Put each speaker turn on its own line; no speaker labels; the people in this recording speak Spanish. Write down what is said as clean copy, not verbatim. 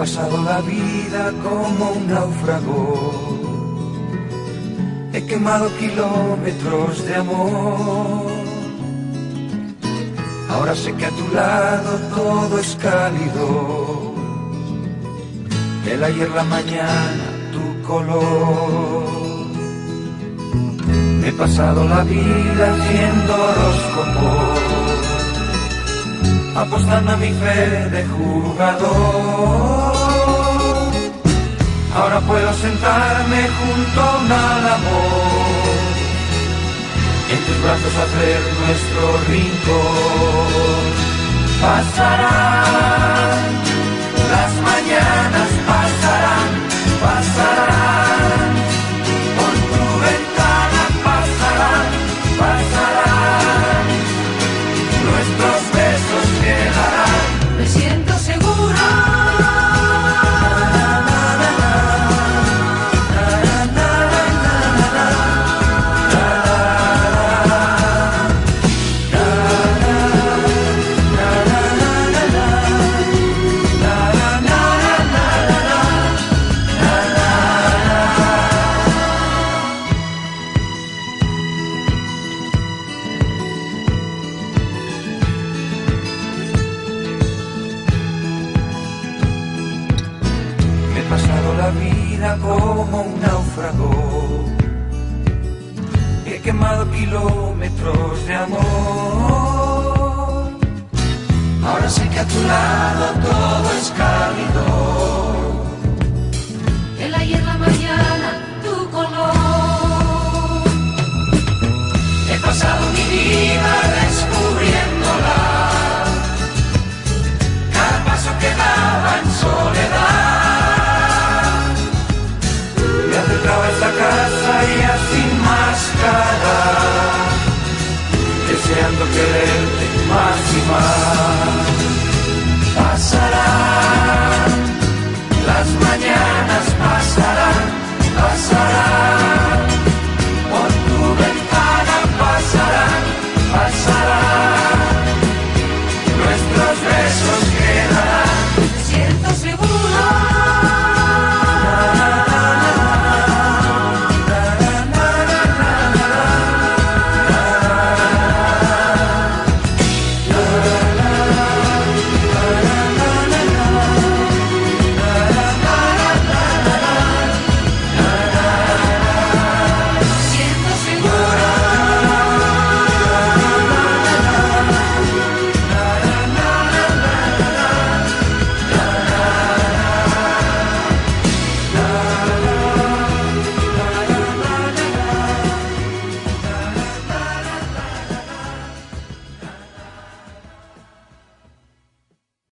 pasado la vida como un náufrago. He quemado kilómetros de amor. Ahora sé que a tu lado todo es cálido. El ayer, la mañana, tu color. He pasado la vida haciendo horóscopos, apostando a mi fe de jugador. Ahora puedo sentarme junto a un amor, en tus brazos hacer nuestro rincón. Pasarán las mañanas, pasarán, pasarán. Por tu ventana pasarán, pasarán. Nuestros besos quedarán.
Me siento segura.
He pasado la vida como un náufrago. He quemado kilómetros de amor. Ahora sé que a tu lado todo es cálido.
El ayer